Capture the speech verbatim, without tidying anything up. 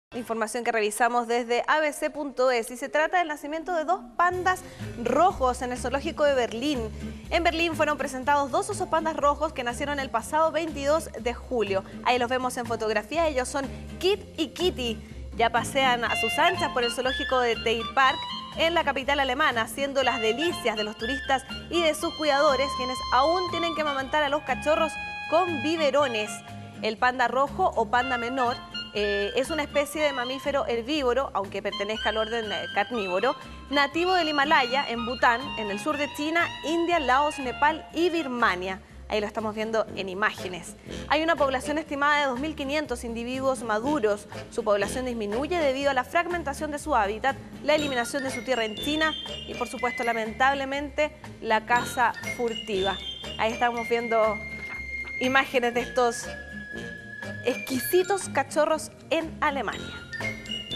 Información que revisamos desde A B C punto es y se trata del nacimiento de dos pandas rojos en el zoológico de Berlín. En Berlín fueron presentados dos osos pandas rojos que nacieron el pasado veintidós de julio. Ahí los vemos en fotografía, ellos son Kit y Kitty. Ya pasean a sus anchas por el zoológico de Tierpark en la capital alemana, haciendo las delicias de los turistas y de sus cuidadores, quienes aún tienen que amamantar a los cachorros con biberones. El panda rojo o panda menor Eh, es una especie de mamífero herbívoro, aunque pertenezca al orden carnívoro, nativo del Himalaya, en Bután, en el sur de China, India, Laos, Nepal y Birmania. Ahí lo estamos viendo en imágenes. Hay una población estimada de dos mil quinientos individuos maduros. Su población disminuye debido a la fragmentación de su hábitat, la eliminación de su tierra en China y, por supuesto, lamentablemente, la caza furtiva. Ahí estamos viendo imágenes de estos exquisitos cachorros en Alemania.